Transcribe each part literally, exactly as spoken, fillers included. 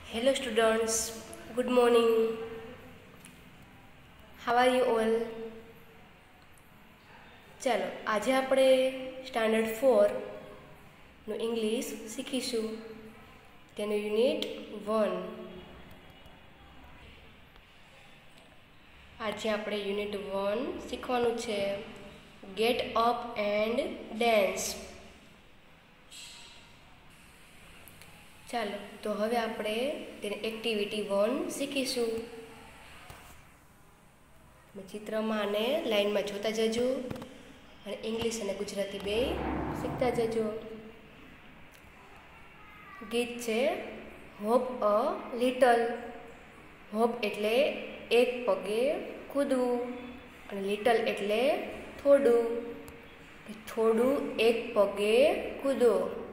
Hello students, good morning. How are you all? ચાલો આજે આપણે સ્ટાન્ડર્ડ ફોર નું ઇંગ્લિશ શીખીશું. તેનું યુનિટ વન. આજે આપણે યુનિટ વન શીખવાનું છે. Get up and dance. ચાલો તો હવે આપણે તેની એક્ટિવિટી વન શીખીશું. ચિત્રમાં અને લાઈનમાં જોતા જજો અને ઇંગ્લિશ અને ગુજરાતી બે શીખતા જજો. ગીત છે હોપ અ લિટલ. હોપ એટલે એક પગે કૂદવું અને લિટલ એટલે થોડું. થોડું એક પગે કૂદો.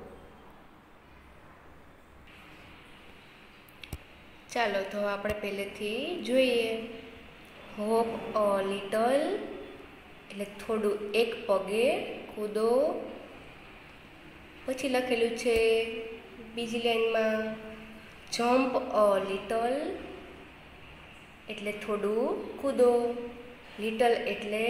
ચાલો તો આપણે પહેલેથી જોઈએ. હોપ અ લિટલ એટલે થોડું એક પગે કૂદો. પછી લખેલું છે બીજી લાઈનમાં જમ્પ અ લિટલ એટલે થોડું કૂદો. લિટલ એટલે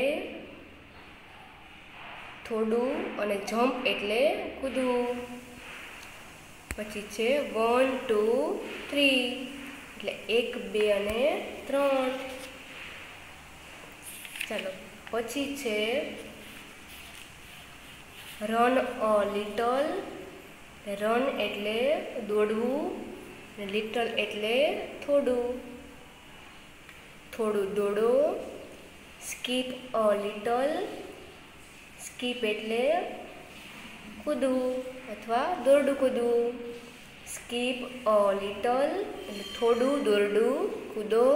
થોડું અને જમ્પ એટલે કૂદવું. પછી છે વન ટુ થ્રી એટલે એક બે અને ત્રણ. ચાલો પછી છે રન અ લિટલ. રન એટલે દોડવું અને લિટલ એટલે થોડું. થોડું દોડો. Skip a little. સ્કીપ એટલે કૂદવું અથવા દોરડું કૂદવું. સ્કીપ અ લિટલ એટલે થોડું દોરડું કૂદો.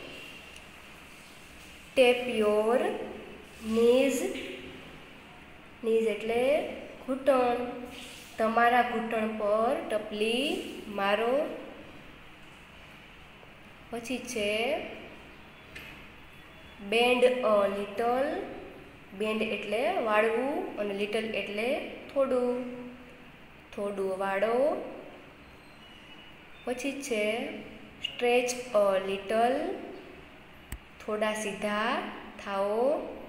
Tap your knees. નીઝ એટલે ઘૂંટણ. તમારા ઘૂંટણ પર ટપલી મારો. પછી છે બેન્ડ અ લિટલ. બેન્ડ એટલે વાળવું અને લિટલ એટલે થોડું. થોડું વાળો. પછી છે સ્ટ્રેચ અ લિટલ. થોડા સીધા થાઓ.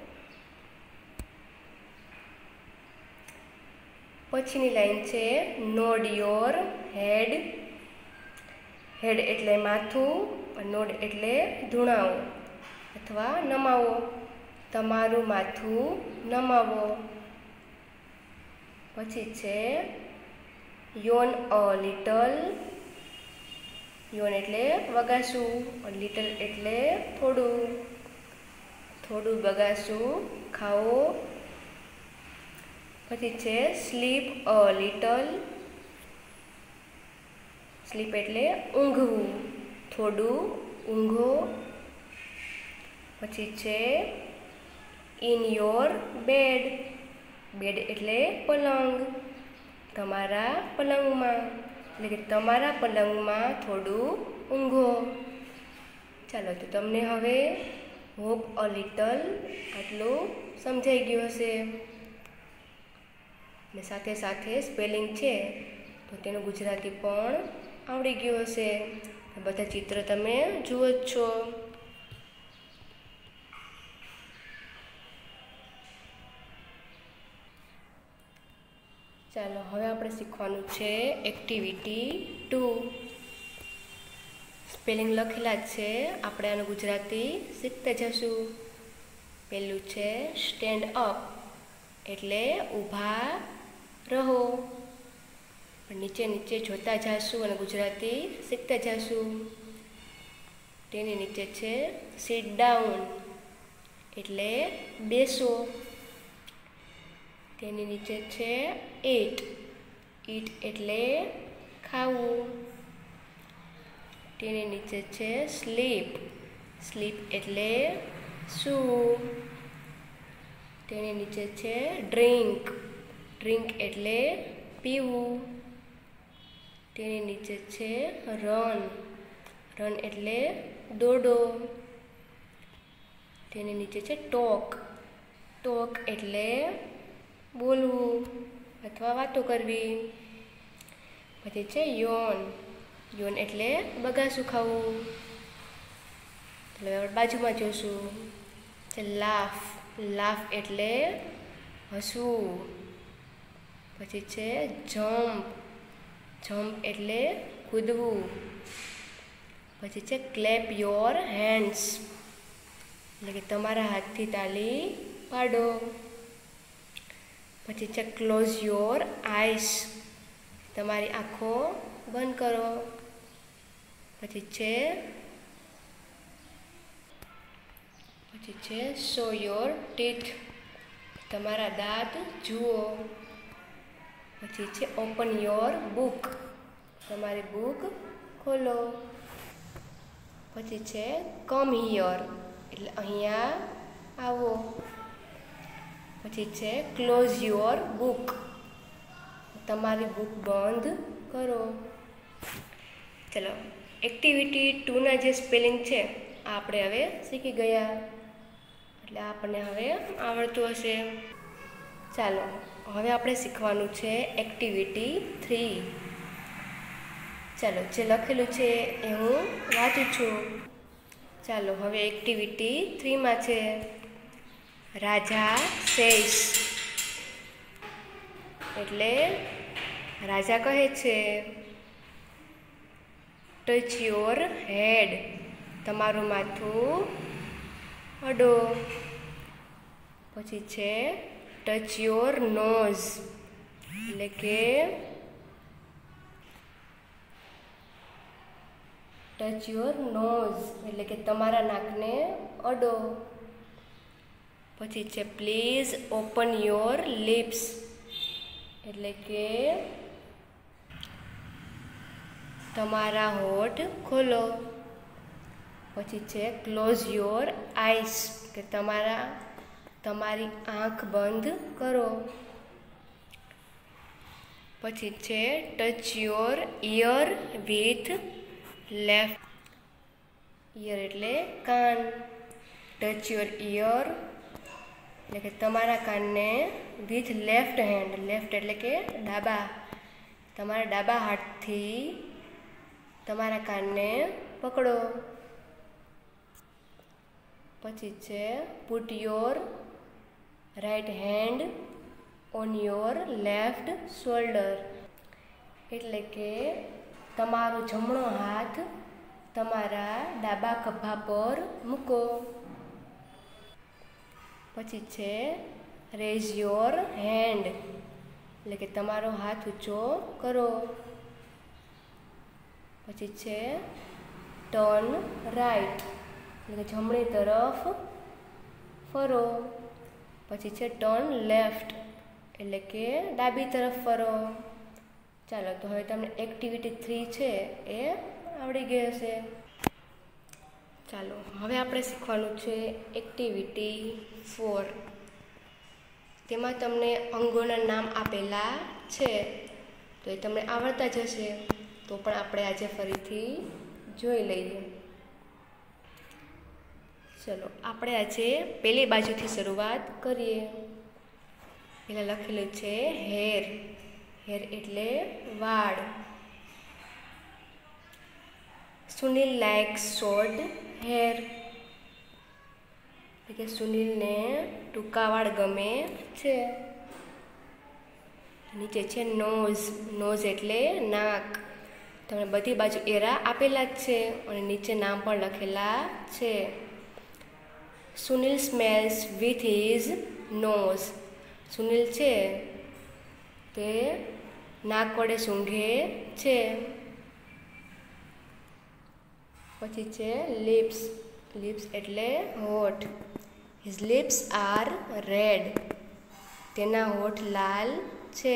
પછીની લાઈન છે નોડ યોર હેડ. હેડ એટલે માથું, નોડ એટલે ધૂણાવો અથવા નમાવો. તમારું માથું નમાવો. પછી છે યોન અ લિટલ. યોન એટલે વગાસું, લિટલ એટલે થોડું. થોડું બગાસું ખાઓ. પછી છે સ્લીપ અ લિટલ. સ્લીપ એટલે ઊંઘવું, થોડું ઊંઘો. પછી છે ઇન યોર બેડ. બેડ એટલે પલંગ. તમારા પલંગમાં એટલે કે તમારા પલંગમાં થોડું ઊંઘો. ચાલો તો તમને હવે હોપ અ લિટલ આટલું સમજાઈ ગયું હશે. ને સાથે સાથે સ્પેલિંગ છે તો તેનું ગુજરાતી પણ આવડી ગયું હશે. બધા ચિત્ર તમે જુઓ જ છો. ચાલો હવે આપણે શીખવાનું છે એક્ટિવિટી ટુ. સ્પેલિંગ લખેલા જ છે, આપણે આનું ગુજરાતી શીખતા જશું. પહેલું છે સ્ટેન્ડ અપ એટલે ઊભા રહો. નીચે નીચે જોતા જશું અને ગુજરાતી શીખતા જશું. તેની નીચે છે સીટ ડાઉન એટલે બેસો. તેની નીચે છે ઈટ. ઈટ એટલે ખાવું. તેની નીચે છે સ્લીપ. સ્લીપ એટલે સૂવું. તેની નીચે છે ડ્રિંક. ડ્રિંક એટલે પીવું. તેની નીચે છે રન. રન એટલે દોડો. તેની નીચે છે ટોક. ટોક એટલે બોલવું અથવા વાતો કરવી. પછી છે યોન. યોન એટલે બગાસું ખાવું. એટલે આપણે બાજુમાં જોશું છે લાફ. લાફ એટલે હસવું. પછી છે જમ્પ. જમ્પ એટલે કૂદવું. પછી છે ક્લેપ યોર હેન્ડ્સ એટલે કે તમારા હાથથી તાલી પાડો. પછી છે ક્લોઝ યોર આઈસ તમારી આંખો બંધ કરો. પછી છે પછી છે શો યોર ટીથ તમારા દાંત જુઓ. પછી છે ઓપન યોર બુક તમારી બુક ખોલો. પછી છે કમ હિયર એટલે અહીંયા આવો. પછી છે ક્લોઝ યોર બુક તમારી બુક બંધ કરો. ચલો એક્ટિવિટી ટુના જે સ્પેલિંગ છે આ આપણે હવે શીખી ગયા એટલે આપણને હવે આવડતું હશે. ચાલો હવે આપણે શીખવાનું છે એક્ટિવિટી થ્રી. ચાલો જે લખેલું છે એ હું વાંચું છું. ચાલો હવે એક્ટિવિટી થ્રીમાં છે રાજા સેસ એટલે રાજા કહે છે ટચ યોર હેડ તમારું માથું અડો. પછી છે ટચ યોર નોઝ એટલે કે ટચ યોર નોઝ એટલે કે તમારા નાકને અડો. પછી છે પ્લીઝ ઓપન યોર લિપ્સ એટલે કે તમારા હોઠ ખોલો. પછી છે ક્લોઝ યોર આઈસ કે તમારા તમારી આંખ બંધ કરો. પછી છે touch your ear with left ear એટલે કાન. ટચ યોર ઇયર એટલે કે તમારા કાનને વિથ લેફ્ટ હેન્ડ લેફ્ટ એટલે કે ડાબા તમારા ડાબા હાથથી તમારા કાનને પકડો. પછી છે put your right hand on your left shoulder એટલે કે તમારો જમણો હાથ તમારા ડાબા ખભા પર મૂકો. પછી છે રેઝ યોર હેન્ડ એટલે કે તમારો હાથ ઊંચો કરો. પછી છે ટર્ન રાઈટ એટલે કે જમણી તરફ ફરો. પછી છે ટર્ન લેફ્ટ એટલે કે ડાબી તરફ ફરો. ચાલો તો હવે તમને એક્ટિવિટી થ્રી છે એ આવડી ગઈ હશે. ચાલો હવે આપણે શીખવાનું છે એક્ટિવિટી ફોર. તેમાં તમને અંગોના નામ આપેલા છે તો એ તમને આવડતા જ હશે તો પણ આપણે આજે ફરીથી જોઈ લઈએ. ચલો આપણે આજે પહેલી બાજુથી શરૂઆત કરીએ. પહેલાં લખેલું છે હેર. હેર એટલે વાળ. સુનિલ લાઇક્સ શોર્ટ હેર એટલે કે સુનિલને ટૂંકા વાળ ગમે છે. નીચે છે નોઝ. નોઝ એટલે નાક. તમને બધી બાજુ એરા આપેલા જ છે અને નીચે નામ પણ લખેલા છે. Sunil smells with his nose. Sunil છે તે નાક વડે સૂંઘે છે. પછી છે લિપ્સ. લિપ્સ એટલે હોઠ. His lips are red. તેના હોઠ લાલ છે.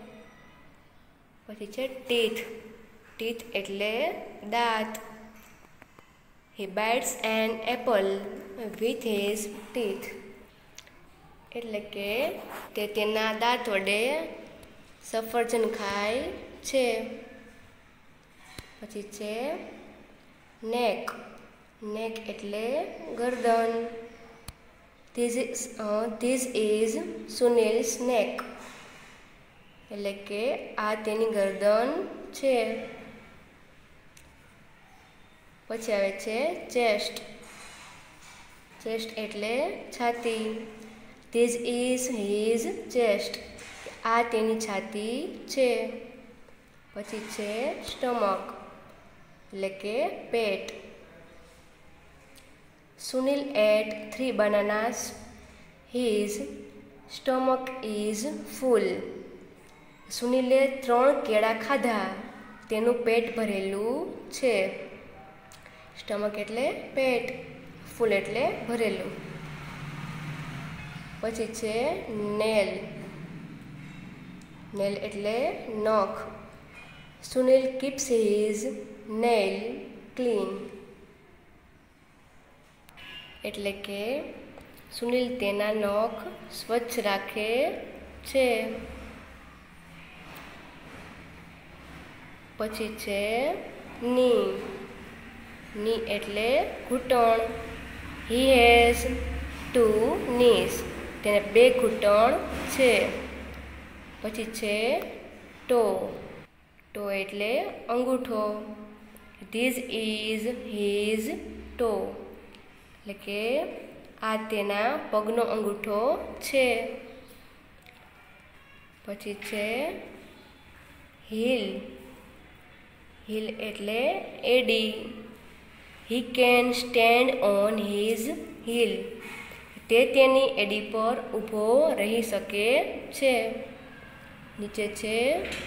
પછી છે ટીથ. ટીથ એટલે દાંત. He bites an apple with his teeth એટલે કે તે તેના દાંત વડે સફરજન ખાય છે. પછી છે નેક. નેક એટલે ગરદન. This is this is Sunil's neck એટલે કે આ તેની ગરદન છે. પછી આવે છે ચેસ્ટ. ચેસ્ટ એટલે છાતી. This is his chest. આ તેની છાતી છે. પછી છે સ્ટમક એટલે કે પેટ. Sunil ate three bananas. His stomach is full. સુનિલે ત્રણ કેળા ખાધા. તેનું પેટ ભરેલું છે. સ્ટમક એટલે પેટ, ફૂલ એટલે ભરેલું. પછી છે નેલ. નેલ એટલે નખ. Sunil keeps his nail clean. એટલે કે સુનિલ તેના નખ સ્વચ્છ રાખે છે. પછી છે ની. ની એટલે ઘૂંટણ. He has two knees. તેને બે ઘૂંટણ છે. પછી છે ટો. ટો એટલે અંગૂઠો. This is his toe. એટલે કે આ તેના પગનો અંગૂઠો છે. પછી છે હીલ. હીલ એટલે એડી. He can stand on his heel. તે તેની એડી પર ઊભો રહી શકે છે. નીચે છે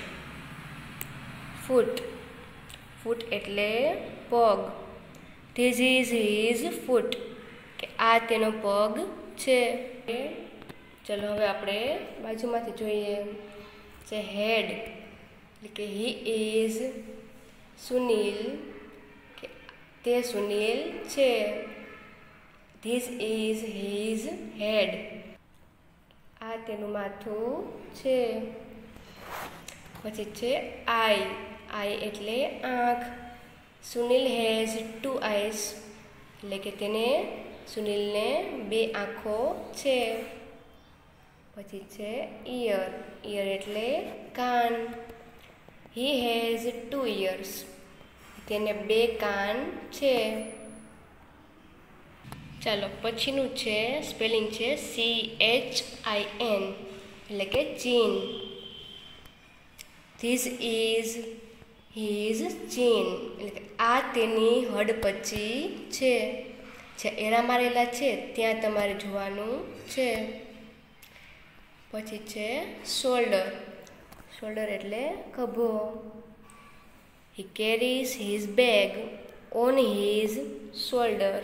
ફૂટ. ફૂટ એટલે પગ. This is his foot. કે આ તેનો પગ છે. ચલો હવે આપણે બાજુમાંથી જોઈએ. છે હેડ એટલે કે હી ઇઝ સુનિલ. કે તે સુનિલ છે. This is his head. આ તેનું માથું છે. પછી છે આઈ. આઈ એટલે આંખ. Sunil has two eyes. એટલે કે તેને સુનિલને બે આંખો છે. પછી છે ઇયર. ઇયર એટલે કાન. He has two ears. તેને બે કાન છે. ચાલો પછીનું છે સ્પેલિંગ છે સી એચ આઈ એન એટલે કે ચીન. ધીસ ઇઝ હિઝ ચીન. એટલે કે આ તેની હડપચી છે. જે એરા મારેલા છે ત્યાં તમારે જોવાનું છે. પછી છે શોલ્ડર. શોલ્ડર એટલે ખભો. He carries his bag on his shoulder.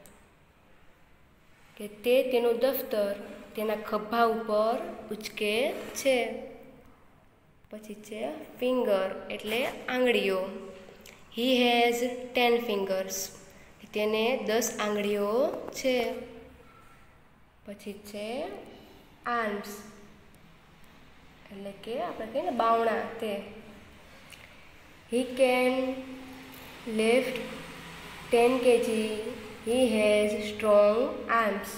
કે તે તેનું દફતર તેના ખભા ઉપર ઉચકે છે. પછી છે ફિંગર એટલે આંગળીઓ. He has ten fingers. તેને દસ આંગળીઓ છે. પછી છે આર્મ્સ એટલે કે આપણે કહીએ ને બાવણા તે. He can lift ten KG. He has strong arms.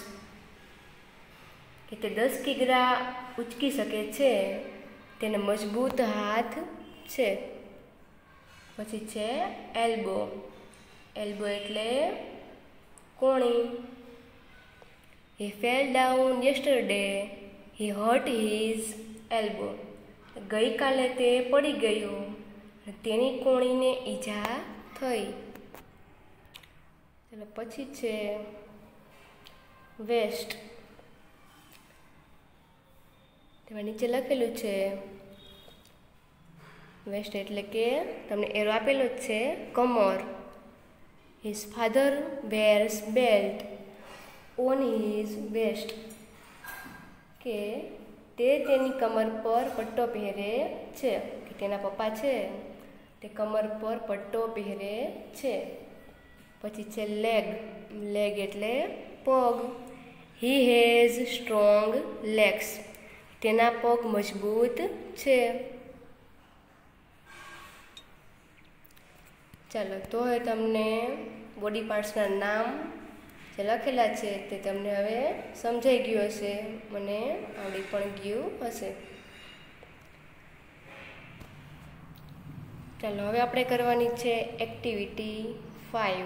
કે તે દસ કિગ્રા ઉચકી શકે છે. તેને મજબૂત હાથ છે. પછી છે એલ્બો. એલ્બો એટલે કોણી. He fell down yesterday. He hurt his elbow. ગઈકાલે તે પડી ગયો. તેની કોણીને ઈજા થઈ. ચાલો પછી છે વેસ્ટ. તેમાં નીચે લખેલું છે વેસ્ટ એટલે કે તમને એરો આપેલો જ છે કમર. His father wears belt on his waist. કે તે તેની કમર પર પટ્ટો પહેરે છે. કે તેના પપ્પા છે તે કમર પર પટ્ટો પહેરે છે. પછી છે લેગ. લેગ એટલે પગ. He has strong legs. તેના પગ મજબૂત છે. ચાલો તો હવે તમને બોડી પાર્ટ્સના નામ જે લખેલા છે તે તમને હવે સમજાઈ ગયું હશે. મને આવડી પણ ગયું હશે. ચાલો હવે આપણે કરવાની છે એક્ટિવિટી ફાઇવ.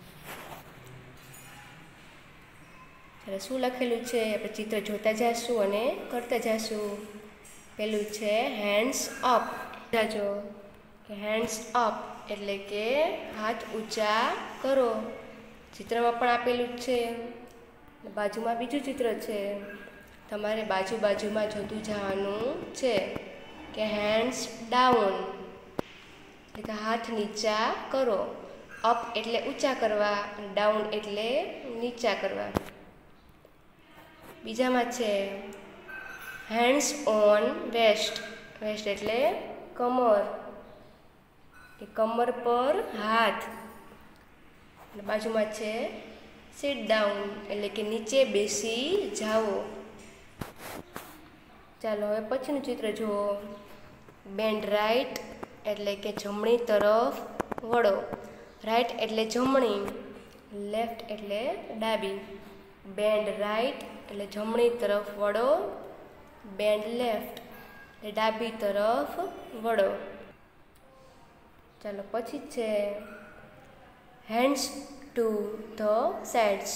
ચાલો શું લખેલું છે આપણે ચિત્ર જોતા જઈશું અને કરતા જઈશું. પેલું છે હેન્ડ્સ અપ. જો કે હેન્ડ્સ અપ એટલે કે હાથ ઊંચા કરો. ચિત્રમાં પણ આપેલું જ છે. બાજુમાં બીજું ચિત્ર છે. તમારે બાજુ બાજુમાં જોતું જવાનું છે કે હેન્ડ્સ ડાઉન એટલે કે હાથ નીચા કરો. અપ એટલે ઊંચા કરવા અને ડાઉન એટલે નીચા કરવા. બીજામાં છે હેન્ડ્સ ઓન વેસ્ટ. વેસ્ટ એટલે કમર કે કમર પર હાથ. અને બાજુમાં છે સિટ ડાઉન એટલે કે નીચે બેસી જાઓ. ચાલો હવે પછીનું ચિત્ર જુઓ. બેન્ડ રાઈટ એટલે કે જમણી તરફ વળો. રાઈટ એટલે જમણી, લેફ્ટ એટલે ડાબી. બેન્ડ રાઈટ એટલે જમણી તરફ વળો, બેન્ડ લેફ્ટ એટલે ડાબી તરફ વળો. ચાલો પછી છે હેન્ડ્સ ટુ ધ સાઇડ્સ.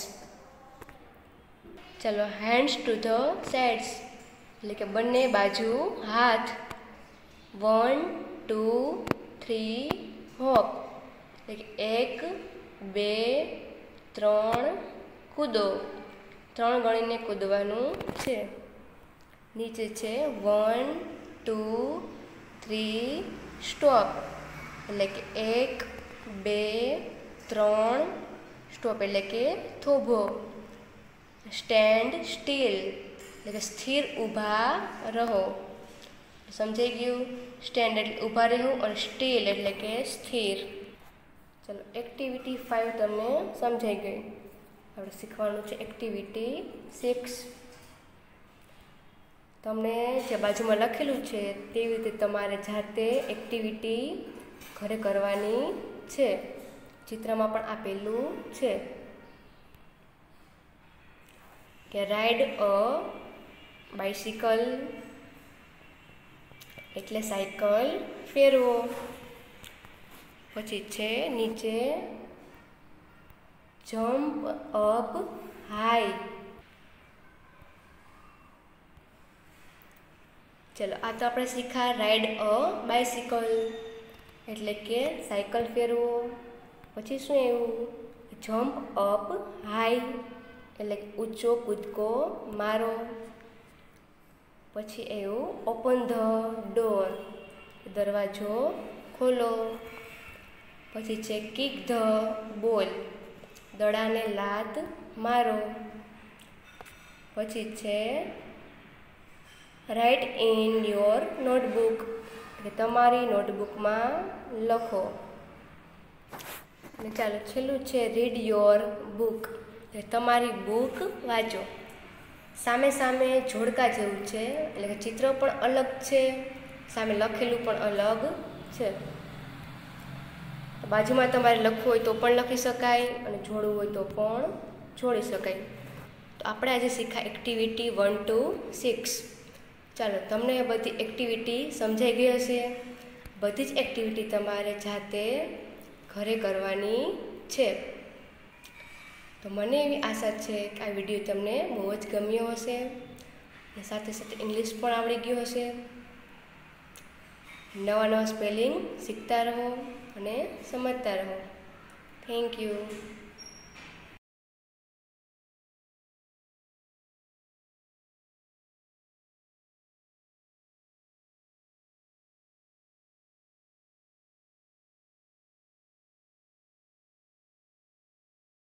ચાલો હેન્ડ્સ ટુ ધ સાઇડ્સ એટલે કે બંને બાજુ હાથ. વન ટુ થ્રી હોપ એટલે કે એક બે ત્રણ કૂદો. ત્રણ ગણીને કૂદવાનું છે. નીચે છે વન ટુ થ્રી સ્ટોપ એટલે કે એક બે ત્રણ સ્ટોપ એટલે કે થોભો. સ્ટેન્ડ સ્ટીલ એટલે કે સ્થિર ઊભા રહો. સમજાઈ ગયું? સ્ટેન્ડ એટલે ઊભા રહેવું અને સ્ટીલ એટલે કે સ્થિર. ચલો એક્ટિવિટી ફાઇવ તમને સમજાઈ ગઈ. આપણે શીખવાનું છે એક્ટિવિટી સિક્સ. તમને જે બાજુમાં લખેલું છે તેવી રીતે તમારે જાતે એક્ટિવિટી ઘરે કરવાની છે. ચિત્રમાં પણ આપેલું છે કે રાઇડ અ બાઇસિકલ એટલે સાયકલ ફેરવો. પછી છે નીચે જમ્પ અપ હાઈ. ચલો આ તો આપણે શીખા રાઇડ અ બાઇસિકલ એટલે કે સાયકલ ફેરવો. પછી શું એવું જમ્પ અપ હાઈ એટલે ઊંચો કૂદકો મારો. પછી એવું ઓપન ધ ડોર દરવાજો ખોલો. પછી છે કિક ધ બોલ દડાને લાત મારો. પછી છે રાઇટ ઇન યોર નોટબુક એટલે તમારી નોટબુકમાં લખો. અને ચાલો છેલ્લું છે રીડ યોર બુક એટલે તમારી બુક વાંચો. સામે સામે જોડકા જેવું છે એટલે કે ચિત્ર પણ અલગ છે, સામે લખેલું પણ અલગ છે. બાજુમાં તમારે લખવું હોય તો પણ લખી શકાય અને જોડવું હોય તો પણ જોડી શકાય. તો આપણે આજે શીખ્યા એક્ટિવિટી વન ટુ સિક્સ. ચાલો તમને એ બધી એક્ટિવિટી સમજાઈ ગઈ હશે. બધી જ એક્ટિવિટી તમારે જાતે ઘરે કરવાની છે. તો મને એવી આશા છે કે આ વિડીયો તમને બહુ જ ગમ્યો હશે અને સાથે સાથે ઇંગ્લિશ પણ આવડી ગયું હશે. નવા નવા સ્પેલિંગ શીખતા રહો અને સમજતા રહો. Thank you.